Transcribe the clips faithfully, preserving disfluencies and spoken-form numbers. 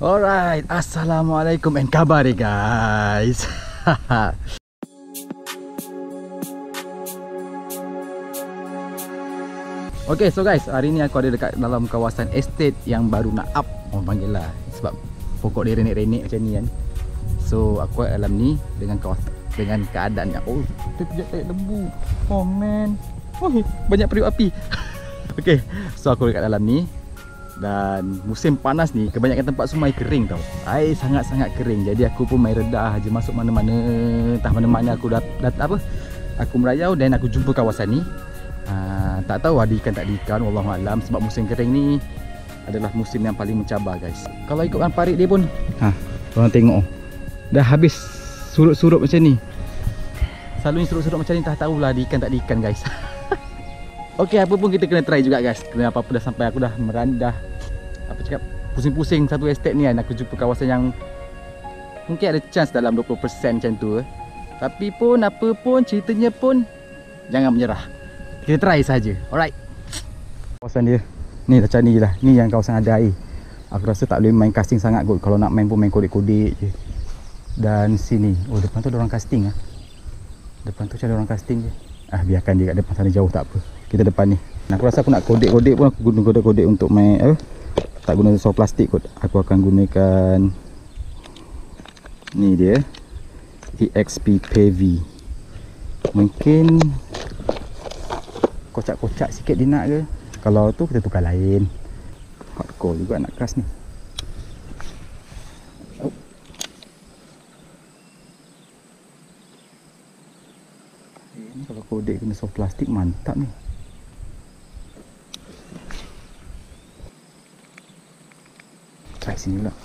Alright, assalamualaikum and kabar guys. Okay, so guys, hari ni aku ada dekat dalam kawasan estate yang baru nak up, orang panggil lah, sebab pokok dia renek-renek macam ni kan. So aku kat dalam ni dengan kawasan, dengan keadaan yang oh, terpijak tarik lembu. Oh man, oh, banyak periuk api. Okay, so aku dekat dalam ni. Dan musim panas ni, kebanyakan tempat semua air kering tau. Air sangat-sangat kering. Jadi aku pun main redah je, masuk mana-mana, entah mana-mana aku dat, dat apa aku merayau dan aku jumpa kawasan ni. Uh, tak tahu ada ikan tak ada ikan, wallahualam. Sebab musim kering ni adalah musim yang paling mencabar guys. Kalau ikutkan parit dia pun, ha, korang tengok dah habis surut-surut macam ni. Selalunya surut-surut macam ni, tak tahulah ada ikan tak ada ikan guys. Okey, apa pun kita kena try juga guys. Kena apa-apa dah sampai aku dah merandah, apa cakap, pusing-pusing satu estate ni kan. Aku jumpa kawasan yang mungkin ada chance dalam dua puluh peratus macam tu eh. Tapi pun apa pun ceritanya pun, jangan menyerah. Kita try saja. Alright. Kawasan dia ni macam ni lah. Ni yang kawasan ada air. Aku rasa tak boleh main casting sangat kot. Kalau nak main pun main kodek-kodek je. Dan sini, oh depan tu ada orang casting ah. Depan tu ada orang casting je. Ah, biarkan dia kat depan sana jauh, tak apa. Kita depan ni. Aku rasa aku nak kodek-kodek pun aku guna kodek-kodek untuk main apa? Tak guna saw plastik kot. Aku akan gunakan ni dia, E X P P V. Mungkin kocak-kocak sikit dia nak ke. Kalau tu kita tukar lain. Hardcore juga nak cast ni. Oh. Ini kalau kodek kena saw plastik mantap ni. Try sini pula.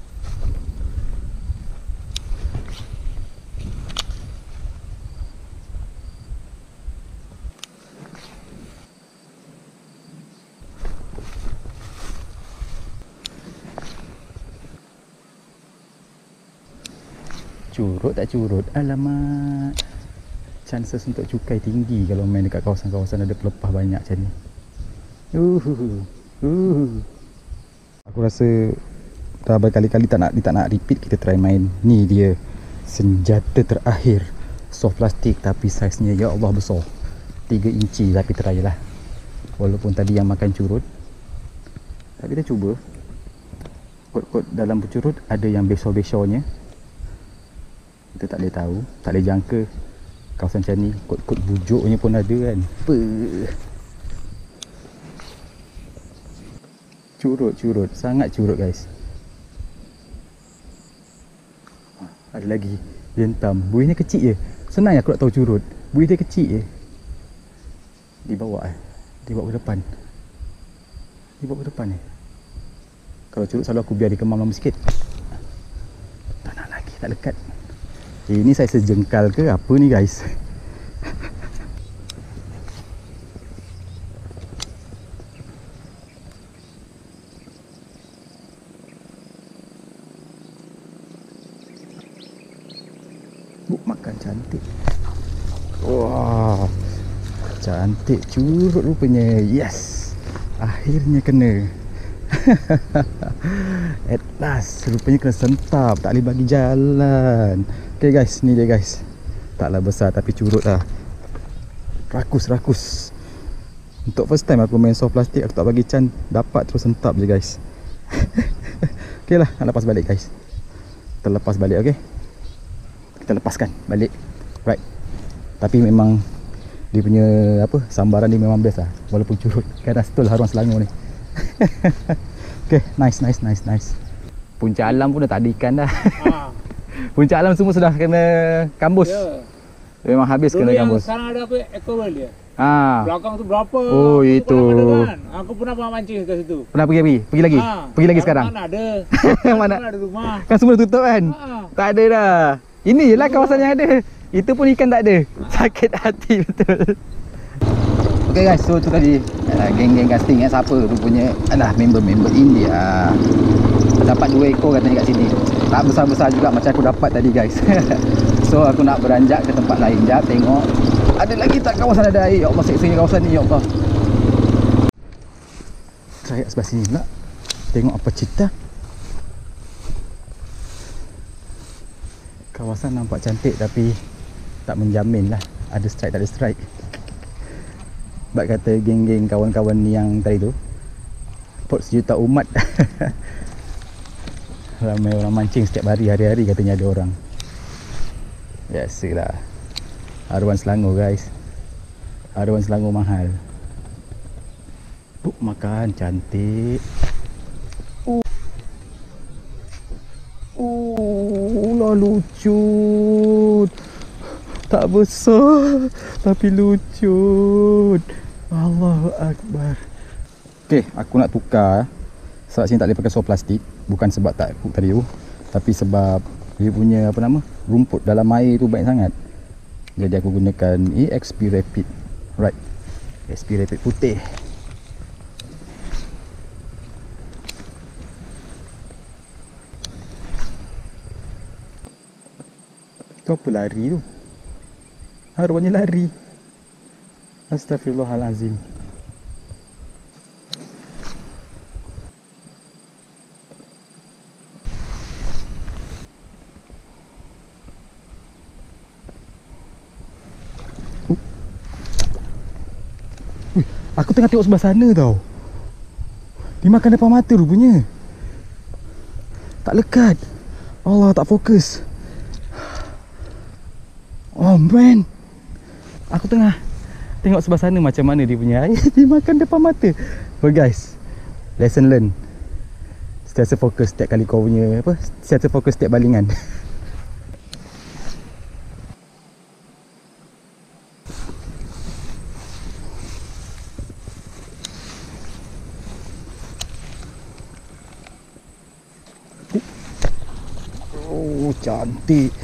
Curut tak curut? Alamak. Chances untuk cukai tinggi kalau main dekat kawasan-kawasan ada pelepah banyak macam ni. Uh, uh. Aku rasa dah berkali-kali tak nak, tak nak repeat. Kita try main. Ni dia senjata terakhir, soft plastik tapi saiznya ya Allah besar, tiga inci. Tapi try lah, walaupun tadi yang makan curut. Tapi kita cuba. Kot-kot dalam bercurut ada yang besar-besarnya. Kita tak boleh tahu, tak boleh jangka kawasan macam ni. Kot-kot bujuknya pun ada kan. Apa? Curut-curut, sangat curut guys. Ada lagi dia hentam. Buihnya kecil je. Senang aku nak tahu curut. Buih dia kecil je. Dibawa eh. Dibawa ke depan. Dibawa ke depan ni. Kalau curut selalu aku biar dia kemam lama sikit. Tak nak lagi, tak lekat. Eh, ini saya sejengkal ke apa ni guys? Buk makan cantik. Wah, cantik curut rupanya. Yes, akhirnya kena. At last, rupanya kena sentap. Tak boleh bagi jalan. Okay guys, ni dia guys. Taklah besar tapi curut lah. Rakus-rakus. Untuk first time aku main saw plastik, aku tak bagi can, dapat terus sentap je guys. Okay lah, nak lepas balik guys. Kita lepas balik, okay. Kita lepaskan balik. Right. Tapi memang dia punya apa, sambaran dia memang best lah. Walaupun curut. Kan stul harum Selangor ni. Okay, nice, nice, nice, nice. Puncak alam pun dah tak ada ikan dah. Ha. Puncak alam semua sudah kena kambus. Ya. Memang habis. Dulu kena kambus. Sekarang ada apa? Eco-World dia. Ha. Belakang tu berapa? Oh, aku itu. Kan? Aku pernah pernah mancing ke situ. Pernah pergi pergi? Pergi lagi? Ha. Pergi lagi sekarang? Mana ada. Mana? Mana ada rumah. Kan semua tutup kan? Ha. Tak ada dah. Ini je lah kawasan yang ada. Itu pun ikan tak ada. Sakit hati betul. Okay guys, so tu tadi uh, geng-geng casting eh, siapa rupanya adalah member-member India. Dapat dua ekor katanya kat sini. Tak besar-besar juga macam aku dapat tadi guys. So aku nak beranjak ke tempat lain. Jap tengok ada lagi tak kawasan ada air. Ya Allah, seksanya kawasan ni ya Allah. Try sebelah sini pula. Tengok apa cerita. Kawasan nampak cantik tapi tak menjamin lah. Ada strike tak ada strike. Sebab kata geng-geng kawan-kawan ni yang tadi tu, Port Sejuta Umat. Ramai orang mancing setiap hari, hari-hari katanya ada orang. Biasalah. Haruan Selangor guys. Haruan Selangor mahal. Buk makan cantik. Oh, lucu. Tak besar tapi lucu. Allahu Akbar. Okey, aku nak tukar. Sebab sini tak boleh pakai seluar plastik. Bukan sebab tak hook tadi tu, tapi sebab dia punya apa nama, rumput dalam air tu banyak sangat. Jadi aku gunakan E X P Rapid. Right, E X P Rapid putih. Kau apa lari tu? Haruannya lari. Astaghfirullahalazim. Uh. Ui, aku tengah tengok sebelah sana tau. Dimakan depan mata rupanya. Tak lekat. Allah, tak fokus. Oh man, aku tengah tengok sebelah sana macam mana dia punya air. Dia makan depan mata. Oh guys, lesson learn. Sentiasa fokus setiap kali kau punya apa, sentiasa fokus setiap balingan. Oh cantik.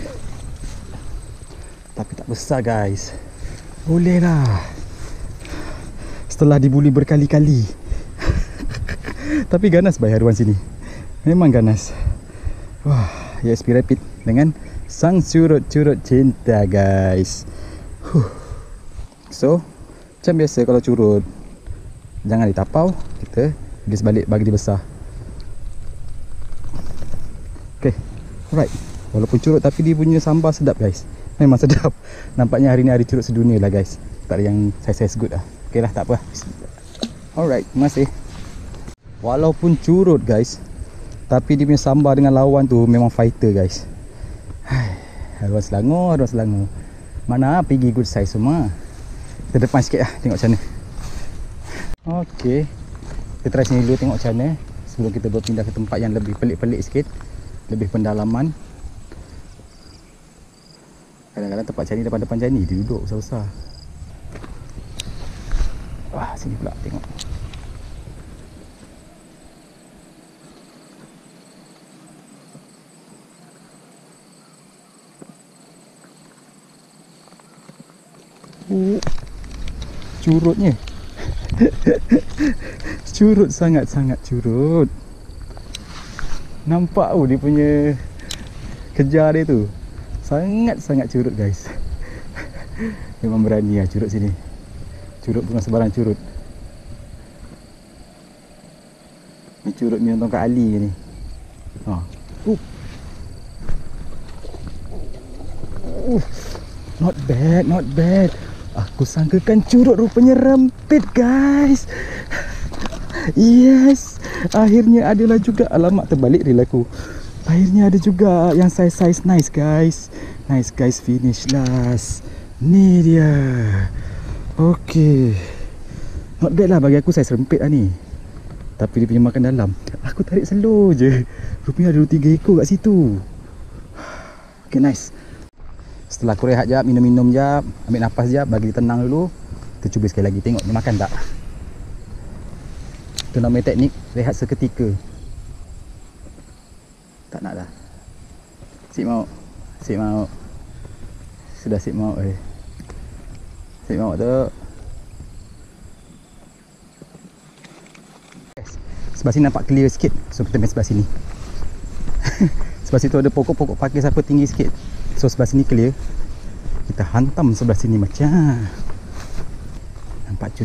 Tapi tak besar guys. Boleh lah. Setelah dibuli berkali-kali. Tapi ganas bayi haruan sini. Memang ganas. Wah, E X P Rapid dengan sang curut-curut cinta guys. Huh. So, macam biasa kalau curut, jangan ditapau. Kita bilis balik bagi dia besar. Okay, alright. Walaupun curut tapi dia punya sambal sedap guys. Memang sedap. Nampaknya hari ni hari curut sedunia lah guys. Tak ada yang saiz-saiz good lah. Okay lah, tak apa. Alright, terima kasih. Walaupun curut guys, tapi dia punya sambal dengan lawan tu memang fighter guys. Haruan Selangor, haruan Selangor. Mana pergi good size semua. Kita depan sikit lah, tengok macam mana. Okay, kita try sini dulu tengok macam mana, sebelum kita berpindah ke tempat yang lebih pelik-pelik sikit, lebih pendalaman. Kadang-kadang tempat macam ni, depan-depan macam ni dia duduk besar-besar. Wah, sini pula tengok. Oh, curutnya. Curut, sangat-sangat curut. Nampak oh dia punya kejar dia tu. Sangat-sangat curut guys. Memang berani lah curut sini. Curut bukan sebarang curut. Ni curut ni nonton kat Ali ni. Ha. Uh. Uh. Not bad, not bad. Aku sangkakan curut, rupanya rempit guys. Yes, akhirnya adalah juga. Alamak, terbalik reel aku. Akhirnya ada juga yang size-size nice guys. Nice guys, finish last. Ni dia. Okay, not bad lah bagi aku, size rempit lah ni. Tapi dia punya makan dalam. Aku tarik slow je. Rupanya ada dua tiga ekor kat situ. Okay, nice. Setelah aku rehat jap, minum-minum jap, ambil nafas jap, bagi dia tenang dulu. Kita cuba sekali lagi, tengok dia makan tak. Itu namanya teknik rehat seketika. Tak nak dah. Sip mau. Sip mau. Sudah sip mau eh. Sip mau tu. Sebelah sini nampak clear sikit. So kita main sebelah sini. Sebelah situ ada pokok-pokok pakis apa tinggi sikit. So sebelah sini clear. Kita hantam sebelah sini macam. Nampak cun.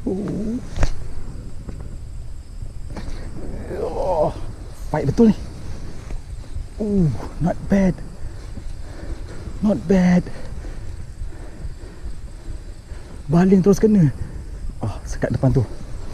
Oh, baik betul ni. Oh, not bad. Not bad. Baling terus kena. Oh, sekat depan tu.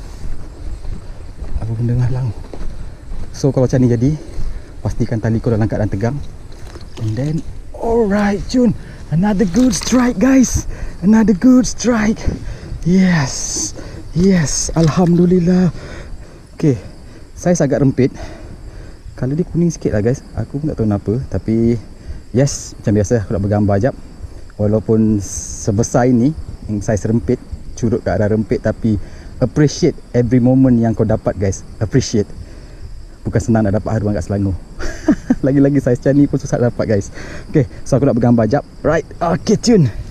Apa benda ngalang. So kalau macam ni jadi, pastikan tali kau dalam keadaan tegang. And then, alright Jun, another good strike guys. Another good strike. Yes. Yes, alhamdulillah. Okay, saiz agak rempit. Kalau dia kuning sikit lah guys. Aku pun tak tahu kenapa. Tapi yes, macam biasa aku nak bergambar jap. Walaupun sebesar ini, yang saiz rempit, curut ke arah rempit, tapi appreciate every moment yang kau dapat guys. Appreciate. Bukan senang nak dapat haruan kat Selangor. Lagi-lagi saiz macam ni pun susah dapat guys. Okay, so aku nak bergambar jap. Right, okay tune.